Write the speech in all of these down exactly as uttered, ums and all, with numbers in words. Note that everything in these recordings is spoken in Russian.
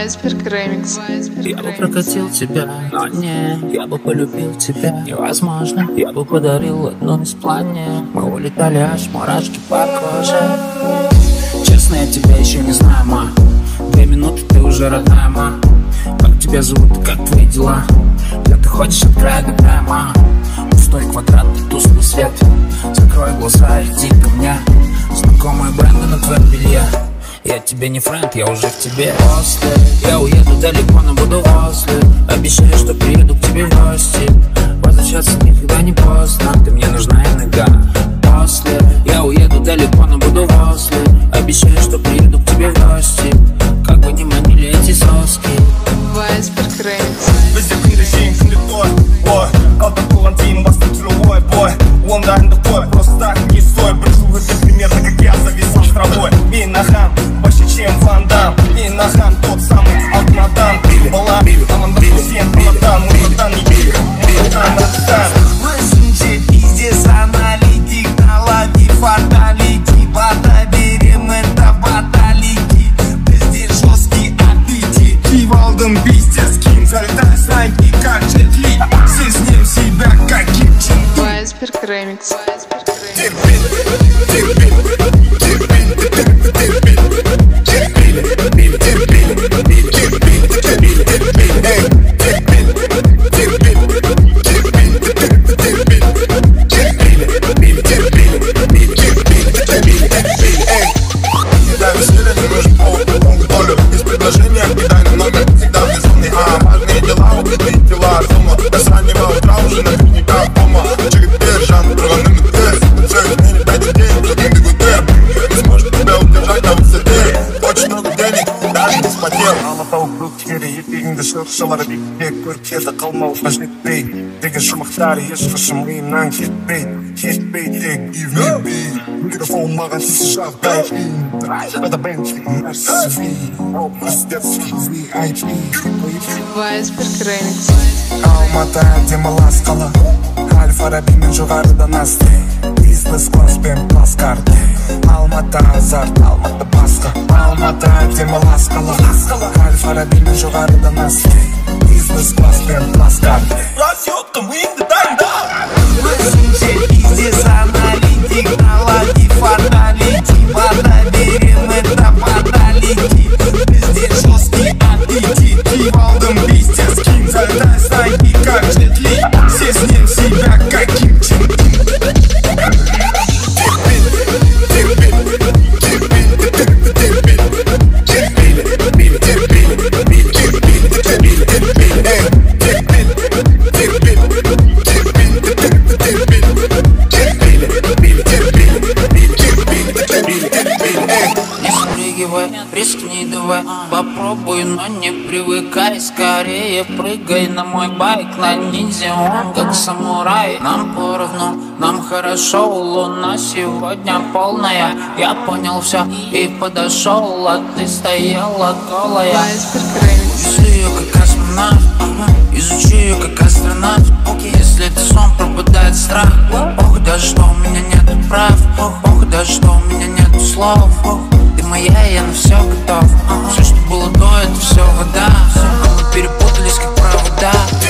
Вайсберг ремикс. Я бы прокатил тебя, но не, я бы полюбил тебя. Невозможно, я бы подарил одну из планет. Мы улетали аж мурашки по коже. Честно, я тебя еще не знаю, ма. Две минуты, ты уже родная, ма. Как тебя зовут и как твои дела? Где ты ходишь от края до края, ма? Пустой квадрат и тусклый свет. Закрой глаза, иди ко мне. Знакомые бренды на твоем белье. Я тебе не френд, я уже в тебе. После я уеду далеко, но буду после. Обещаю, что приеду к тебе в гости. Возвращаться никогда не поздно. Ты мне нужна иногда. После я уеду далеко, но буду после. Обещаю, что приеду к тебе в гости. Как бы ни манили эти соски. Вайсберг ремикс. Бізде күнде жең күнде той, ой. Қалдан туған дейін бастан жүру ой, бой. Онда әнді қой, просто так не стой. Бір жыл өтті примерно, как я завис островой. И нахан, больше чем Ван Дам. И нахан, тот самый Алтмадан. Была команда всем платан. Музыдан не били, музыдан отстан. Өзіңше пиздец аналитик. Налови фаталити. Бата берем, это баталики. Бізде жесткий аппетит. Киіп алдым пиздец ким. Залетай снайки, как Джет Ли. Сезнем себя, как Ким Чен Ын. Вайсберг ремикс. Шылар бекке көркеді қалмауға жетпей деген жұмақтары ешқашан миымнан кетпей кетпей тек give me beat микрофон маған тисе жағдай это Бентли Мерседес ви ай пи Вайсберг ремикс. Алматы демалыс қала Аль-Фарабимен жоғарыдан асты бизнес-класспен плацкарте Алматы азарт, Алматы басқа Алматы демалыс қала Аль-Фарабимен жоғарыдан асты бизнес-класспен плацкарте Расчетка миыңды дайында Өзіңше пиздец аналитик. Налови фаталити. Бата берем, это баталики. Бізде жесткий аппетит. Киіп алдым пиздец ким. Залетай снайки, как Джет Ли. Сезнем себя, как Ким Чен Ын. Рискни давай, попробуй, но не привыкай. Скорее прыгай на мой байк, на ниндзя он как самурай. Нам поровну, нам хорошо, луна сегодня полная. Я понял все и подошел, а ты стояла голая. Вайсберг ремикс. Изучи ее как космонавт, ага. Изучи ее как астронавт. Если это сон, пропадает страх. Ох, даже что у меня нету прав. Ох, ох, даже что у меня нету слов. Ох, ты моя, я на все готов. Ага. Все, что было до, это все вода. А мы перепутались как провода.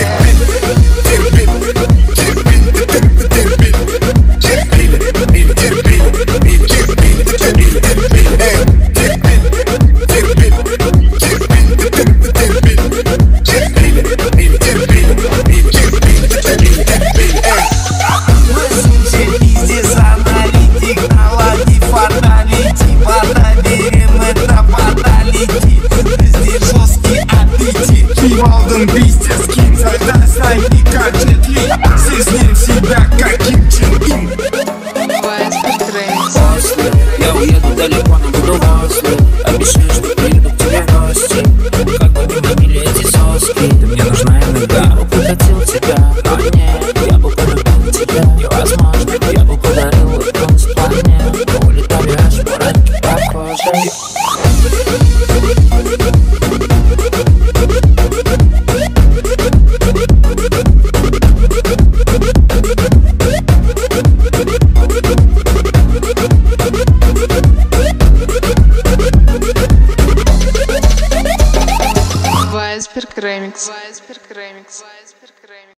Өзіңше пиздец аналитик. Налови фаталити. Бата берем, это баталики. Бізде жесткий аппетит. Вайсберг ремикс. Вайсберг ремикс.